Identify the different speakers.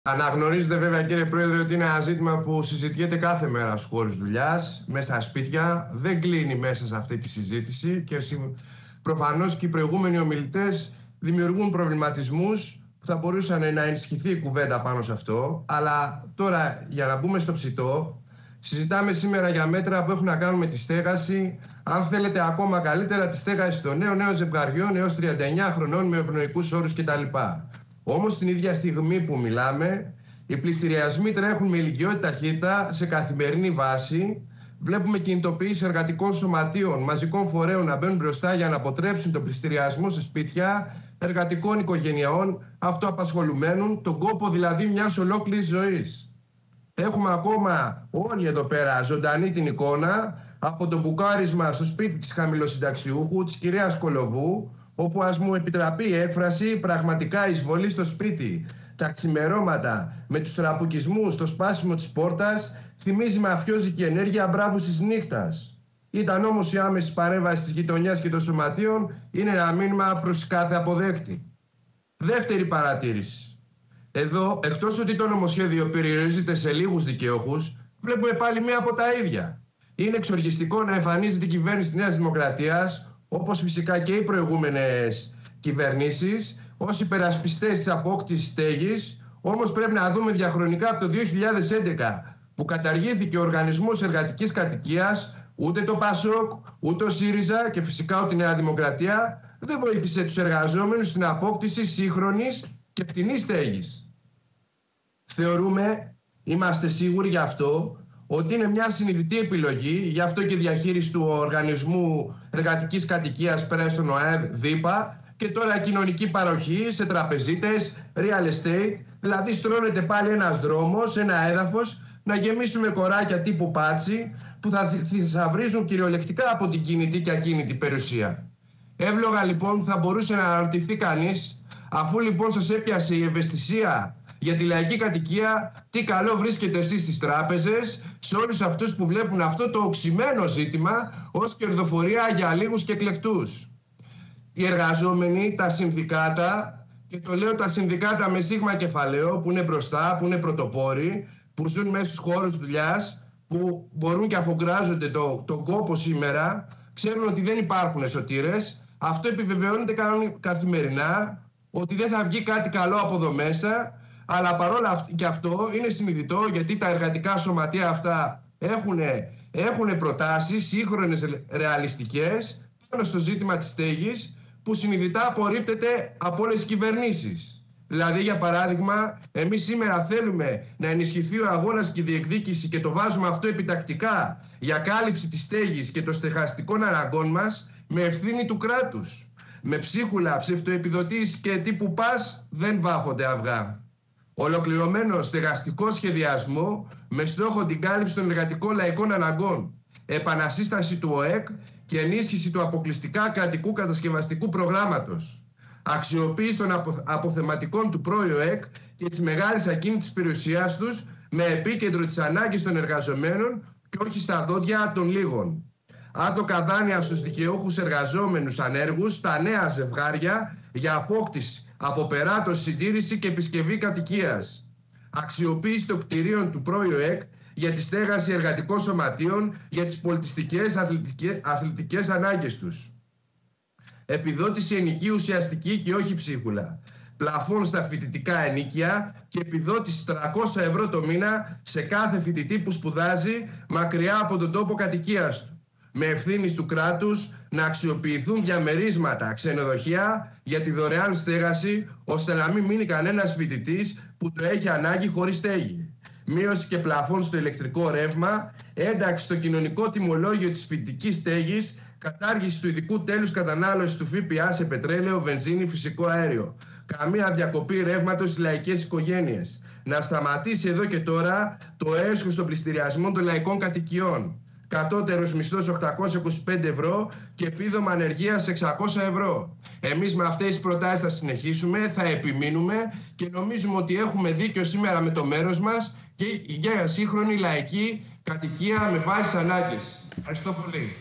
Speaker 1: Αναγνωρίζετε βέβαια, κύριε Πρόεδρε, ότι είναι ένα ζήτημα που συζητιέται κάθε μέρα στους χώρους δουλειάς, μέσα στα σπίτια. Δεν κλείνει μέσα σε αυτή τη συζήτηση και προφανώς και οι προηγούμενοι ομιλητές δημιουργούν προβληματισμούς που θα μπορούσαν να ενισχυθεί η κουβέντα πάνω σε αυτό. Αλλά τώρα, για να μπούμε στο ψητό, συζητάμε σήμερα για μέτρα που έχουν να κάνουν με τη στέγαση. Αν θέλετε ακόμα καλύτερα, τη στέγαση των νέων ζευγαριών έως 39 χρονών με ευνοϊκούς όρους κτλ. Όμως την ίδια στιγμή που μιλάμε, οι πληστηριασμοί τρέχουν με ηλικιώδη ταχύτητα σε καθημερινή βάση. Βλέπουμε κινητοποιήσεις εργατικών σωματείων, μαζικών φορέων να μπαίνουν μπροστά για να αποτρέψουν τον πληστηριασμό σε σπίτια εργατικών οικογενειών, αυτοαπασχολουμένων, τον κόπο δηλαδή μιας ολόκληρης ζωής. Έχουμε ακόμα όλοι εδώ πέρα ζωντανή την εικόνα από το μπουκάρισμα στο σπίτι της χαμηλοσυνταξιούχου, της κυρίας Κολοβού, όπου, ας μου επιτραπεί η έκφραση, πραγματικά εισβολή στο σπίτι, τα ξημερώματα με τους τραμπουκισμούς, το σπάσιμο της πόρτας, θυμίζει μαφιόζικη ενέργεια μπράβους της νύχτας. Ήταν όμως η άμεση παρέμβαση της γειτονιάς και των σωματείων, είναι ένα μήνυμα προς κάθε αποδέκτη. Δεύτερη παρατήρηση. Εδώ, εκτός ότι το νομοσχέδιο περιορίζεται σε λίγους δικαιούχους, βλέπουμε πάλι μία από τα ίδια. Είναι εξοργιστικό να εμφανίζεται η κυβέρνηση της Νέας Δημοκρατίας, όπως φυσικά και οι προηγούμενες κυβερνήσεις, ως υπερασπιστές της απόκτησης στέγης. Όμως πρέπει να δούμε διαχρονικά από το 2011 που καταργήθηκε ο Οργανισμός Εργατικής Κατοικίας, ούτε το ΠΑΣΟΚ, ούτε ο ΣΥΡΙΖΑ και φυσικά ούτε η Νέα Δημοκρατία δεν βοήθησε τους εργαζόμενους στην απόκτηση σύγχρονης και φτηνής στέγης. Θεωρούμε, είμαστε σίγουροι γι' αυτό, ότι είναι μια συνειδητή επιλογή, γι' αυτό και η διαχείριση του Οργανισμού Εργατικής Κατοικίας πέρα στον ΟΑΕΔ, ΔΥΠΑ, και τώρα κοινωνική παροχή σε τραπεζίτες, real estate, δηλαδή στρώνεται πάλι ένας δρόμος, ένα έδαφος, να γεμίσουμε κοράκια τύπου πάτσι, που θα θησαυρίζουν κυριολεκτικά από την κινητή και ακίνητη περιουσία. Εύλογα λοιπόν θα μπορούσε να αναρωτηθεί κανείς, αφού λοιπόν σας έπιασε η ευαισθησία για τη λαϊκή κατοικία, τι καλό βρίσκετε εσείς στις τράπεζες, σε όλους αυτούς που βλέπουν αυτό το οξυμένο ζήτημα ως κερδοφορία για λίγους και εκλεκτούς. Οι εργαζόμενοι, τα συνδικάτα, και το λέω τα συνδικάτα με σίγμα κεφαλαίο, που είναι μπροστά, που είναι πρωτοπόροι, που ζουν μέσα στους χώρους δουλειάς, που μπορούν και αφογκράζονται τον κόπο σήμερα, ξέρουν ότι δεν υπάρχουν σωτήρες. Αυτό επιβεβαιώνεται καθημερινά, ότι δεν θα βγει κάτι καλό από εδώ μέσα. Αλλά παρόλα και αυτό είναι συνειδητό, γιατί τα εργατικά σωματεία αυτά έχουν προτάσεις σύγχρονες, ρεαλιστικές πάνω στο ζήτημα της στέγης, που συνειδητά απορρίπτεται από όλες τις κυβερνήσεις. Δηλαδή, για παράδειγμα, εμείς σήμερα θέλουμε να ενισχυθεί ο αγώνας και η διεκδίκηση, και το βάζουμε αυτό επιτακτικά, για κάλυψη της στέγης και των στεγαστικών αναγκών μας με ευθύνη του κράτους. Με ψίχουλα, ψευτοεπιδοτήσεις και τύπου πας δεν βάφονται αυγά. Ολοκληρωμένο στεγαστικό σχεδιασμό με στόχο την κάλυψη των εργατικών λαϊκών αναγκών, επανασύσταση του ΟΕΚ και ενίσχυση του αποκλειστικά κρατικού κατασκευαστικού προγράμματος, αξιοποίηση των αποθεματικών του ΠΡΟΕΚ και της μεγάλης ακίνητης περιουσίας τους με επίκεντρο τις ανάγκες των εργαζομένων και όχι στα δόντια των λίγων. Άτοκα δάνεια στους δικαιούχους εργαζόμενους ανέργους, τα νέα ζευγάρια για απόκτηση, αποπεράτωση, συντήρηση και επισκευή κατοικίας. Αξιοποίηση των κτηρίων του ΠΡΟΕΚ για τη στέγαση εργατικών σωματείων για τις πολιτιστικές αθλητικές ανάγκες τους. Επιδότηση ενοικίου ουσιαστική και όχι ψίχουλα. Πλαφών στα φοιτητικά ενίκια και επιδότηση 300 ευρώ το μήνα σε κάθε φοιτητή που σπουδάζει μακριά από τον τόπο κατοικίας του. Με ευθύνη του κράτους να αξιοποιηθούν διαμερίσματα, ξενοδοχεία για τη δωρεάν στέγαση, ώστε να μην μείνει κανένας φοιτητής που το έχει ανάγκη χωρίς στέγη. Μείωση και πλαφών στο ηλεκτρικό ρεύμα, ένταξη στο κοινωνικό τιμολόγιο της φοιτητικής στέγης, κατάργηση του ειδικού τέλους κατανάλωσης του ΦΠΑ σε πετρέλαιο, βενζίνη, φυσικό αέριο. Καμία διακοπή ρεύματος στις λαϊκές οικογένειες. Να σταματήσει εδώ και τώρα το έσχος των πληστηριασμών των λαϊκών κατοικιών. Κατώτερος μισθός 825 ευρώ και επίδομα ανεργίας 600 ευρώ. Εμείς με αυτές τις προτάσεις θα συνεχίσουμε, θα επιμείνουμε και νομίζουμε ότι έχουμε δίκιο σήμερα με το μέρος μας και για σύγχρονη λαϊκή κατοικία με βάση ανάγκες. Ευχαριστώ πολύ.